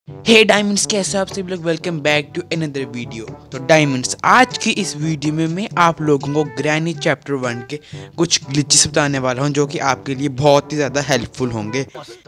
हे diamonds, कैसे आप सभी लोग? Welcome back to another video. तो डायमंड्स, आज की इस वीडियो में मैं आप लोगों को ग्रैनी चैप्टर 1 के कुछ ग्लिचेस बताने वाला हूं जो कि आपके लिए बहुत ही ज़्यादा हेल्पफुल होंगे।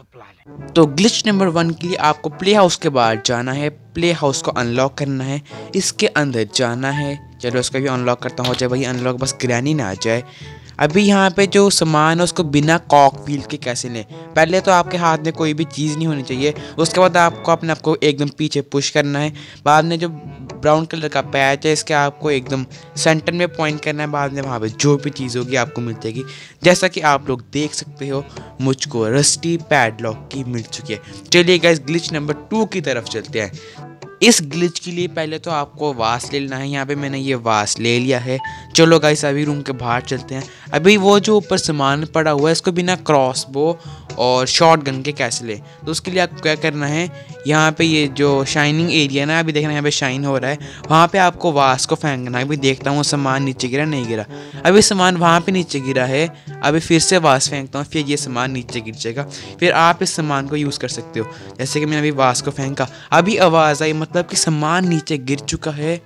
तो ग्लिच नंबर 1 के लिए आपको प्ले हाउस के बाहर जाना है, प्ले हाउस को अनलॉक करना है, इसके अंदर जाना है। चलो इसका भी अनलॉक करता हूँ, जब भाई अनलॉक, बस ग्रैनी ना आ जाए। अभी यहाँ पे जो सामान है उसको बिना कॉक व्हील के कैसे लें? पहले तो आपके हाथ में कोई भी चीज़ नहीं होनी चाहिए, उसके बाद आपको अपने आप को एकदम पीछे पुश करना है। बाद में जो ब्राउन कलर का पैच है इसके आपको एकदम सेंटर में पॉइंट करना है। बाद में वहाँ पे जो भी चीज़ होगी आपको मिल जाएगी। जैसा कि आप लोग देख सकते हो, मुझको रस्टी पैडलॉक की मिल चुकी है। चलिए गाइस, ग्लिच नंबर 2 की तरफ चलते हैं। इस ग्लिच के लिए पहले तो आपको वास ले लेना है। यहाँ पे मैंने ये वास ले लिया है। चलो गाइस, अभी रूम के बाहर चलते हैं। अभी वो जो ऊपर सामान पड़ा हुआ है इसको बिना क्रॉसबो और शॉटगन के कैसे ले, तो उसके लिए आपको क्या करना है, यहाँ पे ये जो शाइनिंग एरिया ना, अभी देखना यहाँ पे शाइन हो रहा है, वहाँ पे आपको वास को फेंकना है। अभी देखता हूँ सामान नीचे गिरा, नहीं गिरा। अभी सामान वहाँ पे नीचे गिरा है, अभी फिर से वास फेंकता हूँ, फिर ये सामान नीचे गिर जाएगा। फिर आप इस सामान को यूज़ कर सकते हो। जैसे कि मैंने अभी वास को फेंका, अभी आवाज़ आई, मतलब कि सामान नीचे गिर चुका है।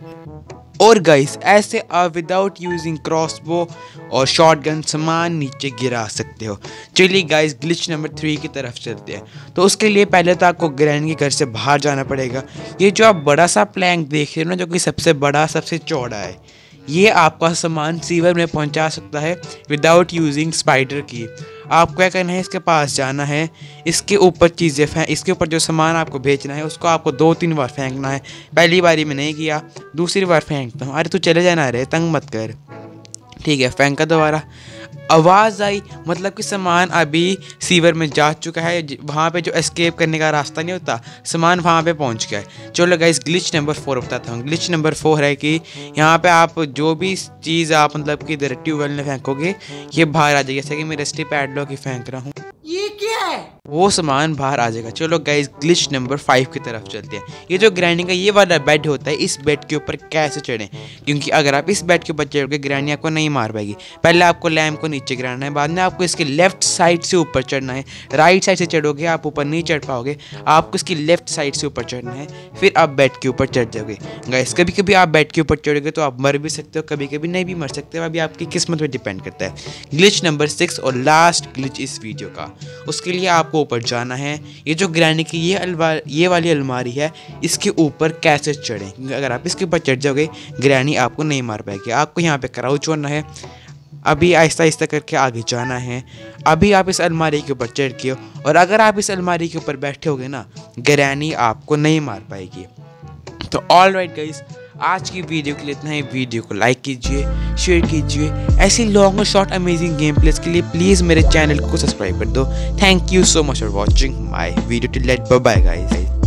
और गाइस, ऐसे आप विदाउट यूजिंग क्रॉसबो और शॉटगन सामान नीचे गिरा सकते हो। चलिए गाइस, ग्लिच नंबर 3 की तरफ चलते हैं। तो उसके लिए पहले तो आपको ग्रैनी के घर से बाहर जाना पड़ेगा। ये जो आप बड़ा सा प्लैंक देख रहे हो ना, जो कि सबसे बड़ा सबसे चौड़ा है, ये आपका सामान सीवर में पहुंचा सकता है विदाउट यूजिंग स्पाइडर की। आपको क्या करना है, इसके पास जाना है, इसके ऊपर चीज़ें इसके ऊपर जो सामान आपको बेचना है उसको आपको 2-3 बार फेंकना है। पहली बारी में नहीं किया, दूसरी बार फेंकता हूँ। अरे तू चले जाना रे, तंग मत कर। ठीक है, फेंका दोबारा। आवाज़ आई, मतलब कि सामान अभी सीवर में जा चुका है। वहाँ पे जो एस्केप करने का रास्ता नहीं होता, सामान वहाँ पे पहुँच गया है। चलो गाइस, ग्लिच नंबर 4 बताता हूँ। ग्लिच नंबर 4 है कि यहाँ पे आप जो भी चीज़ आप मतलब कि इधर ट्यूबवेल में फेंकोगे ये बाहर आ जाएगी। जैसे कि मैं रस्टी पैडलॉक ही फेंक रहा हूँ, ये क्या है, वो सामान बाहर आ जाएगा। चलो गाइस, ग्लिच नंबर 5 की तरफ चलते हैं। ये जो ग्रैनी का ये वाला बेड होता है, इस बेड के ऊपर कैसे चढ़ें? क्योंकि अगर आप इस बेड के ऊपर चढ़ोगे ग्रैनी आपको नहीं मार पाएगी। पहले आपको लैम्प को नीचे गिराना है, बाद में आपको इसके लेफ्ट साइड से ऊपर चढ़ना है। राइट साइड से चढ़ोगे आप ऊपर नहीं चढ़ पाओगे, आपको इसकी लेफ्ट साइड से ऊपर चढ़ना है, फिर आप बेड के ऊपर चढ़ जाओगे। गाइस, कभी कभी आप बेड के ऊपर चढ़ोगे तो आप मर भी सकते हो, कभी कभी नहीं भी मर सकते हो, अभी आपकी किस्मत पर डिपेंड करता है। ग्लिच नंबर 6 और लास्ट ग्लिच इस वीडियो का, उसके लिए आपको ऊपर जाना है। ये जो ग्रैनी की ये वाली अलमारी है, इसके ऊपर कैसे चढ़ें? अगर आप इसके ऊपर चढ़ जाओगे ग्रैनी आपको नहीं मार पाएगी। आपको यहाँ पे क्राउच होना है, अभी आहिस्ता आहिस्ता करके आगे जाना है। अभी आप इस अलमारी के ऊपर चढ़ के, और अगर आप इस अलमारी के ऊपर बैठे होगे ना, ग्रैनी आपको नहीं मार पाएगी। तो ऑल राइट गाइस, आज की वीडियो के लिए इतना ही। वीडियो को लाइक कीजिए, शेयर कीजिए। ऐसी लॉन्ग और शॉर्ट अमेजिंग गेम प्लेस के लिए प्लीज़ मेरे चैनल को सब्सक्राइब कर दो। Thank you so much for watching my video. Till bye bye guys.